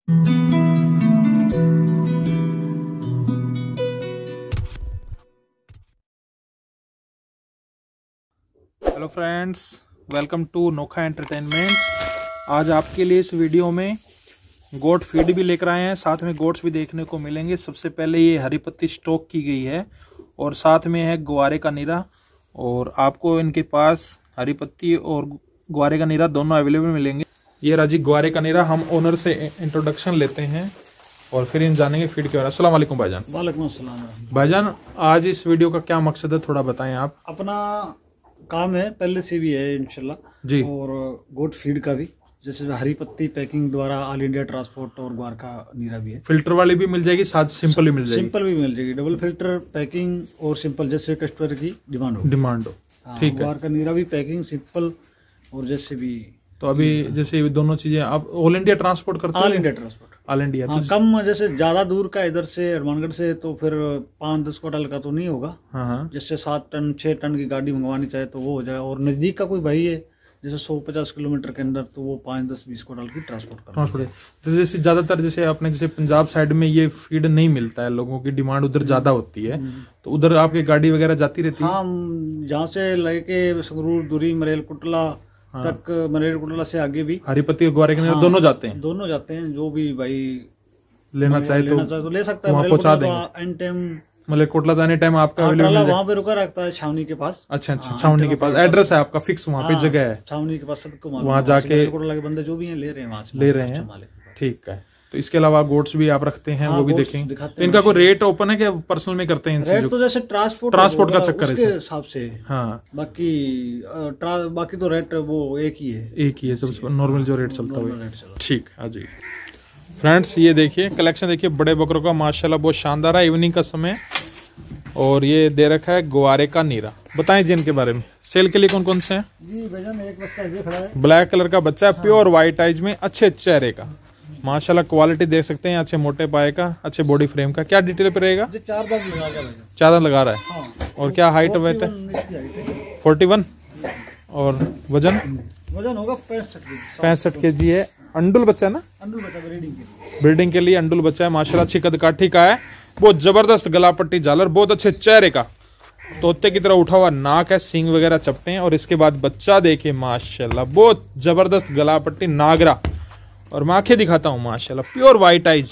Hello friends, welcome to Nokha entertainment. आज आपके लिए इस वीडियो में गोट फीड भी लेकर आए हैं, साथ में गोट्स भी देखने को मिलेंगे। सबसे पहले ये हरी पत्ती स्टॉक की गई है और साथ में है ग्वारे का नीरा, और आपको इनके पास हरी पत्ती और ग्वारे का नीरा दोनों अवेलेबल मिलेंगे। ये राजी ग्वारे का नीरा। हम ओनर से इंट्रोडक्शन लेते हैं और फिर इन जानेंगे फीड के बारे में। अस्सलाम वालेकुम भाईजान। वालेकुम अस्सलाम भाईजान, आज इस वीडियो का क्या मकसद है, थोड़ा बताएं आप। अपना काम है पहले से भी है इंशाल्लाह जी, और गोट फीड का भी, जैसे हरी पत्ती पैकिंग द्वारा ऑल इंडिया ट्रांसपोर्ट और ग्वार का नीरा भी है। फिल्टर वाली भी मिल जाएगी, साथ सिंपल भी मिल जाएगी। सिंपल भी मिल जाएगी, डबल फिल्टर पैकिंग और सिंपल, जैसे कस्टमर की डिमांड हो। ठीक है। ग्वार का नीरा भी पैकिंग सिंपल और जैसे भी। तो अभी जैसे ये दोनों चीजें आप ऑल इंडिया ट्रांसपोर्ट करते हैं? All India transport, all India. हाँ, कम जैसे ज्यादा दूर का इधर से हनुमानगढ़ से तो फिर 5-10 क्विंटल का तो नहीं होगा। हाँ, जैसे 7 टन 6 टन की गाड़ी मंगवानी चाहे तो वो हो जाए, और नजदीक का कोई भाई है जैसे 150 किलोमीटर के अंदर तो वो 5-10-20 क्विंटल की ट्रांसपोर्ट। तो जैसे ज्यादातर जैसे आपने जैसे पंजाब साइड में ये फीड नहीं मिलता है, लोगों की डिमांड उधर ज्यादा होती है, तो उधर आपकी गाड़ी वगैरह जाती रहती है? हाँ, जहाँ से लेके संगरूर, दूरी, मरेल कुटला तक, मरेल कुटला से आगे भी हरी पत्ती और ग्वारे के नीरा दोनों जाते हैं? दोनों जाते हैं। जो भी भाई लेना चाहे तो ले सकता है, वहाँ पहुंचा देंगे। एन टाइम मलेरकोटला जाने टाइम आपका वहाँ पे रुका रहता है, छावनी के पास। अच्छा, छावनी के पास एड्रेस है आपका फिक्स, वहाँ पे जगह है छावनी के पास, सबको वहाँ जाके के बंदे जो भी हैं ले रहे हैं, वहाँ से ले रहे हैं। ठीक है। तो इसके अलावा गोट्स भी आप रखते हैं, वो भी देखेंगे। इनका कोई रेट ओपन है क्या, पर्सनल में करते हैं? रेट तो जैसे ट्रांसपोर्ट का चक्कर है हिसाब से। हाँ, बाकी तो रेट वो एक ही है, सबसे नॉर्मल जो रेट चलता है। ठीक है जी। फ्रेंड्स, ये देखिए कलेक्शन, देखिए बड़े बकरों का माशाल्लाह बहुत शानदार है। इवनिंग का समय और ये दे रखा है ग्वारे का नीरा। बताएं जी इनके बारे में, सेल के लिए कौन कौन से हैं? जी भैया, एक बच्चा ये खड़ा है, ब्लैक कलर का बच्चा है, प्योर व्हाइट आइज में, अच्छे चेहरे का माशाल्लाह, क्वालिटी देख सकते हैं, अच्छे मोटे पाए का, अच्छे बॉडी फ्रेम का। क्या डिटेल पे रहेगा? 4 दांत लगा रहा है। हाँ। और क्या हाइट वेट है? 41। और वजन होगा 65 kg है। अंडुल बच्चा है ना? अंडुल बच्चा ब्रीडिंग के लिए अंडुल बच्चा है माशाल्लाह, अच्छी कद काठी का है, बहुत जबरदस्त गला पट्टी झालर, बहुत अच्छे चेहरे का, तोते की तरह उठा हुआ नाक है, सींग वगैरह चपटे हैं। और इसके बाद बच्चा देखिए माशाल्लाह, बहुत जबरदस्त गला पट्टी, नागरा, और मैं आंखें दिखाता हूँ माशाल्लाह, प्योर व्हाइट आइज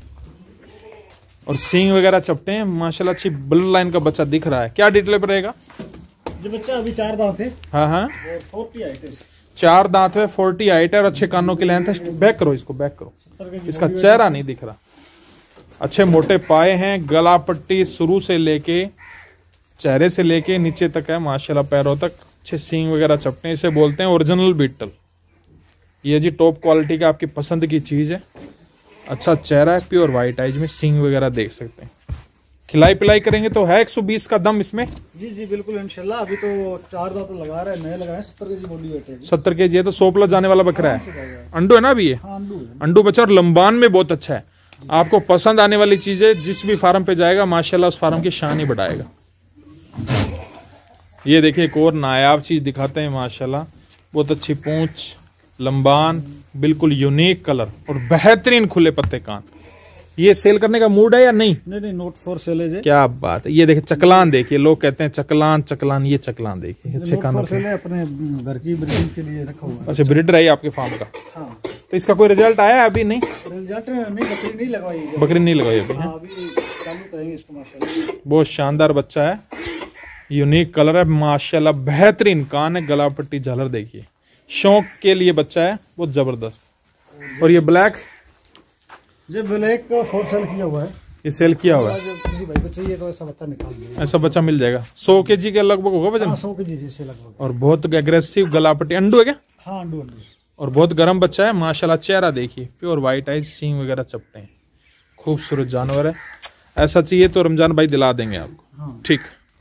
और सींग वगैरह चपटे हैं माशाल्लाह, अच्छी ब्लड लाइन का बच्चा दिख रहा है। क्या डिटेल पर रहेगा? जो बच्चा अभी 4 दांत है। हाँ, 40 हाइट है, 4 दांत है, 40 हाइट है और अच्छे कानों की लेंथ है। बैक करो इसको, बैक करो, इसका चेहरा नहीं दिख रहा। अच्छे मोटे पाए हैं, गला पट्टी शुरू से लेके चेहरे से लेके नीचे तक है माशाल्लाह, पैरों तक अच्छे सींग वगैरह चपटे हैं। इसे बोलते हैं ओरिजिनल बीटल। ये जी टॉप क्वालिटी का आपकी पसंद की चीज है। अच्छा चेहरा है, प्योर व्हाइट आइज में, सींग वगैरह देख सकते हैं। खिलाई पिलाई करेंगे तो है 120 का दम इसमें। जी बिल्कुल इंशाल्लाह। अभी तो 4 दांत लगा रहे हैं, नए लगाए, 70 kg बॉडी वेट है। 70 kg है तो 100 प्लस जाने वाला बकरा है। अंडू है ना अभी ये? हाँ, अंडू बच्चा और लंबान में बहुत अच्छा है। आपको पसंद आने वाली चीज है, जिस भी फार्म पे जाएगा माशाल्लाह उस फार्म की शान ही बढ़ाएगा। ये देखिए एक और नायाब चीज दिखाते हैं माशाल्लाह, बहुत अच्छी पूंछ, लंबान, बिल्कुल यूनिक कलर और बेहतरीन खुले पत्ते कान। ये सेल करने का मूड है या नहीं? नहीं, नोट फॉर सेल है। क्या बात है। ये देखिए चकलान, देखिए लोग कहते हैं चकलान, ये चकलान देखिए, अच्छे कानों से, अपने घर की ब्रीडिंग के लिए रखा हुआ है। अच्छा, ब्रीडर है आपके फार्म का? हाँ। तो इसका कोई रिजल्ट आया है अभी? नहीं, रिजल्ट नहीं, बकरी नहीं लगाई अभी। अभी चालू करेंगे इसको माशाल्लाह। बहुत शानदार बच्चा है, यूनिक कलर है माशाल्लाह, बेहतरीन कान है, गला पट्टी झालर देखिए, शौक के लिए बच्चा है, बहुत जबरदस्त। और ये ब्लैक, ये ब्लैक का 4 सेल किया हुआ है, ये सेल किया हुआ है। किसी भाई को चाहिए तो ऐसा बच्चा निकाल दीजिए। ऐसा बच्चा मिल जाएगा। 100 kg के लगभग होगा वजन? 100 kg से लगभग। और बहुत एग्रेसिव गला पट्टी। अंडू है क्या? हाँ, अंडू। और बहुत गर्म बच्चा है माशाल्लाह, चेहरा देखिए, प्योर व्हाइट आइज, सींग वगैरह चपटे हैं, खूबसूरत जानवर है। ऐसा चाहिए तो रमजान भाई दिला देंगे आपको। ठीक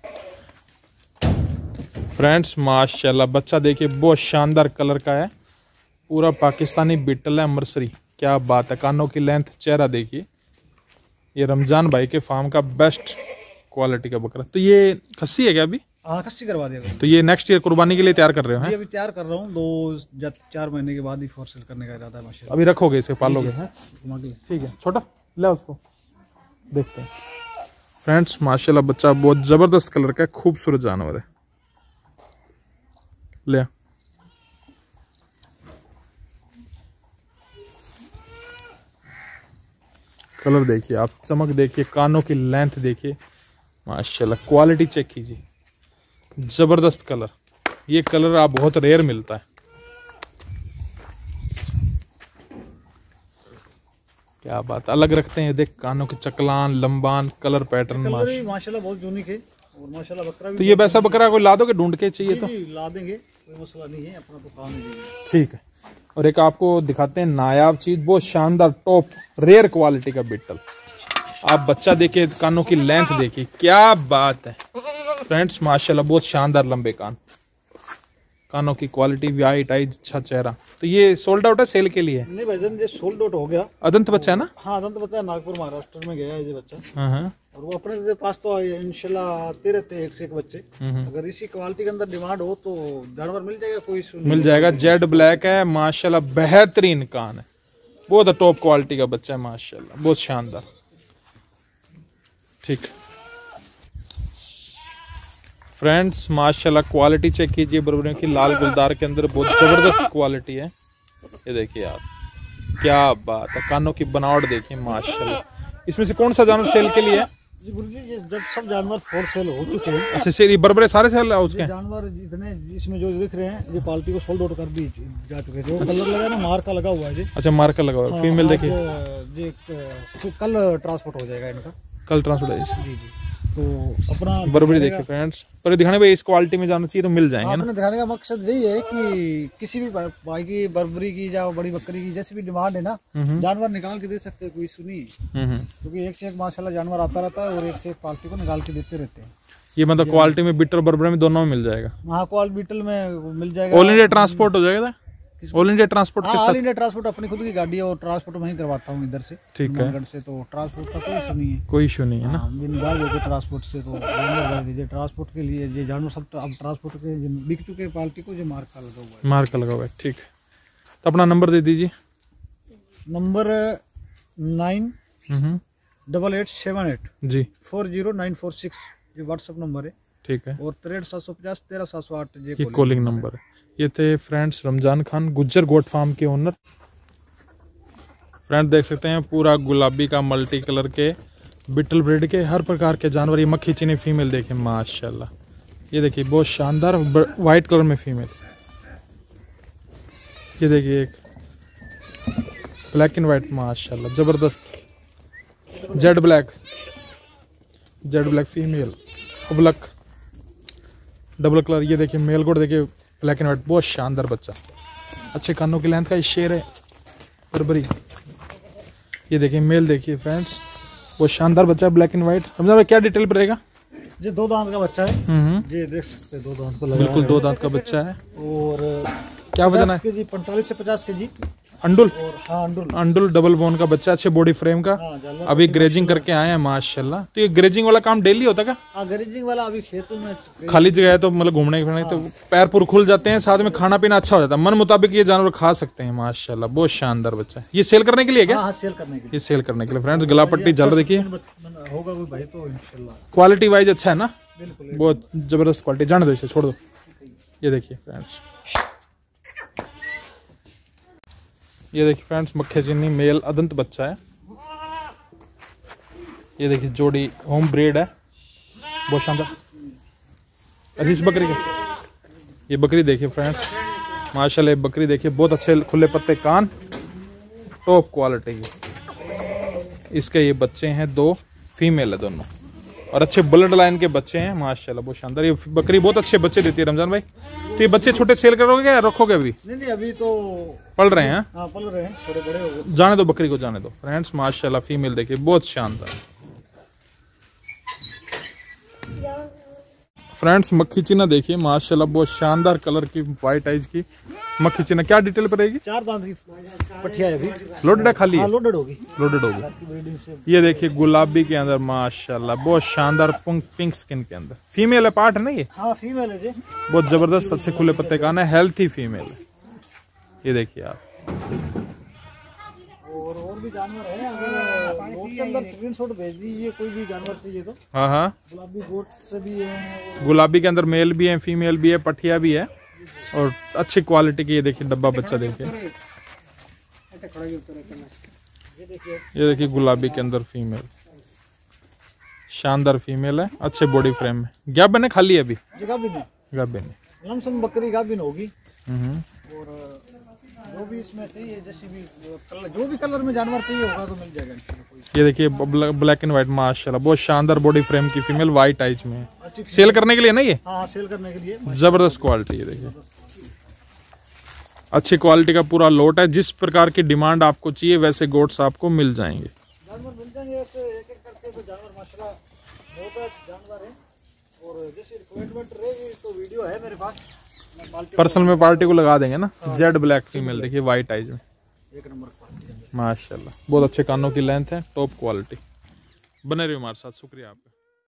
फ्रेंड्स, माशाल्लाह बच्चा देखिए बहुत शानदार कलर का है, पूरा पाकिस्तानी बीटल है, अमृतसरी। क्या बात है, कानों की लेंथ, चेहरा देखिए। ये रमजान भाई के फार्म का बेस्ट क्वालिटी का बकरा। तो ये खस्सी है क्या अभी? हाँ कस्सी करवा दिया। तो ये नेक्स्ट ईयर कुर्बानी के लिए तैयार कर रहे हो? ये अभी तैयार कर रहा हूँ, 2-4 महीने के बाद ही फॉर सेल करने का इरादा है माशाल्लाह। अभी रखोगे इसे, पालोगे? ठीक है, छोटा ले उसको, देखते हैं फ्रेंड्स। माशाल्लाह बच्चा बहुत जबरदस्त कलर का है, खूबसूरत जानवर है। ले कलर देखिए आप, चमक देखिए, कानों की लेंथ देखिए माशाल्लाह, क्वालिटी चेक कीजिए, जबरदस्त कलर। ये कलर आप बहुत रेयर मिलता है। क्या बात, अलग रखते हैं। देख कानों के चकलान, लंबान, कलर पैटर्न माशाल्लाह बहुत यूनिक है। और माशाल्लाह बकरा भी, तो ये वैसा बकरा कोई ला दोगे, ढूंढ के चाहिए तो ला देंगे, कोई मसला नहीं है, अपना तो काम है। ठीक है। और एक आपको दिखाते हैं नायाब चीज, बहुत शानदार टॉप रेयर क्वालिटी का बीटल। आप बच्चा देखिए, कानों की लेंथ देखिए, क्या बात है फ्रेंड्स माशाल्लाह, बहुत शानदार लंबे कान, कानों की क्वालिटी, वाइट आई, अच्छा चेहरा। तो ये सोल्ड आउट है, सेल के लिए? नहीं भाईजान, ये सोल्ड आउट हो गया। अदंत बच्चा है ना? हाँ अदंत बच्चा है, नागपुर महाराष्ट्र में गया है ये बच्चा। हाँ। और वो अपने पास तो इंशाल्लाह आते रहते हैं एक से एक बच्चे। अगर इसी क्वालिटी के अंदर डिमांड हो तो जानवर मिल जाएगा, कोई इशू नहीं। मिल जाएगा। जेड ब्लैक है माशाल्लाह, बेहतरीन कान है, बहुत टॉप क्वालिटी का बच्चा है माशाल्लाह, बहुत शानदार। ठीक फ्रेंड्स माशाल्लाह, क्वालिटी चेक कीजिए बर्बरियों की, लाल गुलदार के अंदर बहुत जबरदस्त क्वालिटी है। ये देखिए आप, क्या बात है, कानों की बनावट देखिए माशाल्लाह। इसमें से कौन सा जानवर सेल के लिए है? जी गुरुजी, जब सब जानवर फॉर सेल हो चुके हैं। अच्छा सेल, बर्बरे सारे सेल है उसके? जानवर जितने इसमें जो दिख रहे हैं, ये पार्टी को सोल्ड आउट कर दी जा चुके हैं। जो कलर लगा ना, मार्का लगा हुआ है जी। अच्छा मार्का लगा हुआ है। फीमेल देखिए, कल ट्रांसपोर्ट हो जाएगा इनका, कल ट्रांसपोर्ट है। जी। तो अपना बर्बरी देखिए फ्रेंड्स, पर दिखाने भाई इस क्वालिटी में जाना चाहिए तो मिल जाएंगे ना। दिखाने का मकसद यही है कि किसी भी भाई की, बर्बरी की या बड़ी बकरी की, जैसी भी डिमांड है ना, जानवर निकाल के दे सकते हैं, कोई इशू नहीं है। क्योंकि एक से एक माशाल्लाह जानवर आता रहता है और एक से एक पार्टी को निकाल के देते रहते हैं। ये मतलब क्वालिटी में बिटर बर्बरी में दोनों में मिल जाएगा? हाँ क्वालिटी बीटल में मिल जाएगा। ऑल इंडिया ट्रांसपोर्ट हो जाएगा? ऑल इंडिया ट्रांसपोर्ट के साथ? ऑल इंडिया ट्रांसपोर्ट अपनी खुद की गाड़ी है और ट्रांसपोर्ट वहीं करवाता हूँ इधर से। ठीक है। से तो ट्रांसपोर्ट का कोई इशू नहीं है। कोई इशू नहीं है ना? ट्रांसपोर्ट से तो ट्रांसपोर्ट के लिए ये जानवर सब अब ट्रांसपोर्ट के बिक चुके पार्टी को जो मार्का लगा हुआ है। मार्का लगा हुआ है, ठीक है। तो अपना नंबर दे दीजिए। नंबर 9878 जी 40946, ये व्हाट्सएप नंबर है। ठीक है। और 6350 13708 ये कॉलिंग नंबर है। ये थे friends Ramzan Khan, Gujjar goat farm के ओनर। फ्रेंड देख सकते हैं पूरा गुलाबी का मल्टी कलर के बिटल ब्रीड के हर प्रकार के जानवर। ये मक्खी चीनी फीमेल देखिए माशाल्लाह, ये देखिए बहुत शानदार वाइट कलर में फीमेल। ये देखिए एक ब्लैक एंड वाइट माशाल्लाह जबरदस्त। Jet black female, black double colour. ये देखिए मेल कोड देखिए ब्लैक एंड वाइट, बहुत शानदार बच्चा, अच्छे कानों की लेंथ का ये शेर है बर्बरी। ये देखिए मेल देखिए फ्रेंड्स, वो शानदार बच्चा है ब्लैक एंड व्हाइट। समझा भाई क्या डिटेल पर रहेगा? ये 2 दांत का बच्चा है। ये देख सकते हैं 2 दांत को लगा, बिल्कुल 2 दांत का बच्चा है। और क्या वजन है? 45 से 50 केजी अंडुल। और हाँ अंडुल डबल बोन का बच्चा, अच्छे बॉडी फ्रेम का। अभी ग्रेजिंग करके आए हैं माशाल्लाह। तो ये ग्रेजिंग वाला काम डेली होता है क्या? ग्रेजिंग वाला अभी खेतों में खाली जगह है तो मतलब घूमने फिरने तो पैर पुर खुल जाते हैं, साथ में खाना पीना अच्छा हो जाता है, मन मुताबिक ये जानवर खा सकते हैं माशाल्लाह। बहुत शानदार बच्चा है। ये सेल करने के लिए क्या? हाँ, सेल करने के लिए। ये सेल करने के लिए फ्रेंड्स। गला पट्टी जल देखिए, होगा कोई भाई तो इंशाल्लाह। क्वालिटी वाइज अच्छा है ना? बिल्कुल बहुत जबरदस्त क्वालिटी। जाने दो इसे, छोड़ दो। ये देखिए फ्रेंड्स, ये देखिए फ्रेंड्स मक्खे चीनी मेल अदंत बच्चा है। ये देखिए जोड़ी होम ब्रीड है, बहुत शानदार। अच्छा इस बकरी का, ये बकरी देखिए फ्रेंड्स माशाल्लाह, ये बकरी देखिए बहुत अच्छे खुले पत्ते कान, टॉप क्वालिटी की। इसके ये बच्चे हैं 2, फीमेल है दोनों, और अच्छे ब्लड लाइन के बच्चे हैं माशाल्लाह, बहुत शानदार। ये बकरी बहुत अच्छे बच्चे देती है रमजान भाई। तो ये बच्चे छोटे सेल करोगे या रखोगे? अभी नहीं, अभी तो पल रहे हैं। हाँ, पल रहे हैं, थोड़े बड़े हो गए। जाने दो बकरी को, जाने दो फ्रेंड्स माशाल्लाह। फीमेल देखिए बहुत शानदार। फ्रेंड्स मक्खी चीना देखिए माशाल्लाह, बहुत शानदार कलर की व्हाइट आइज की मक्खी चीना। क्या डिटेल पर रहेगी? 4 दांत की पठिया है अभी। लोडेड है खाली? लोडेड होगी, लोडेड होगी। ये देखिए गुलाबी के अंदर माशाल्लाह, बहुत शानदार पिंक स्किन के अंदर। फीमेल है पार्ट है ना ये? हाँ फीमेल है जी। बहुत जबरदस्त अच्छे खुले पत्ते का है, हेल्थी फीमेल है। ये देखिए आप। और भी जानवर है, अगर गोट के अंदर स्क्रीनशॉट भेज दीजिए कोई भी जानवर चाहिए तो। हाँ हाँ, गुलाबी गोट से भी है, गुलाबी के अंदर मेल भी है, फीमेल भी है, पठिया भी है और अच्छी क्वालिटी की। ये देखिए डब्बा बच्चा देखिए, ये देखिए गुलाबी के अंदर फीमेल, शानदार फीमेल है, अच्छे बॉडी फ्रेम में। गाभिन है खाली है अभी? गाभिन है, लमसम बकरी गाभिन होगी। और जो भी इसमें चाहिए, जैसे भी कलर, जो भी कलर में जानवर चाहिए होगा तो मिल जाएगा। ये देखिए ब्लैक एंड व्हाइट माशाल्लाह, बहुत शानदार बॉडी फ्रेम की फीमेल, व्हाइट आइज में। सेल करने के लिए ना ये? हाँ सेल करने के लिए, जबरदस्त क्वालिटी। ये देखिए अच्छी क्वालिटी का पूरा लोट है। जिस प्रकार की डिमांड आपको चाहिए वैसे गोट्स आपको मिल जाएंगे। जानवर मिल जाएंगे ऐसे एक एक करके। तो जानवर माशाल्लाह बहुत जानवर है, और जैसे रिक्वायरमेंट रहेगी तो वीडियो है मेरे पास, पर्सनल में पार्टी को लगा देंगे ना। जेड ब्लैक फीमेल देखिए व्हाइट आइज में, एक नंबर माशाल्लाह, बहुत अच्छे कानों की लेंथ है, टॉप क्वालिटी। बने रहिए हमारे साथ, शुक्रिया आपका।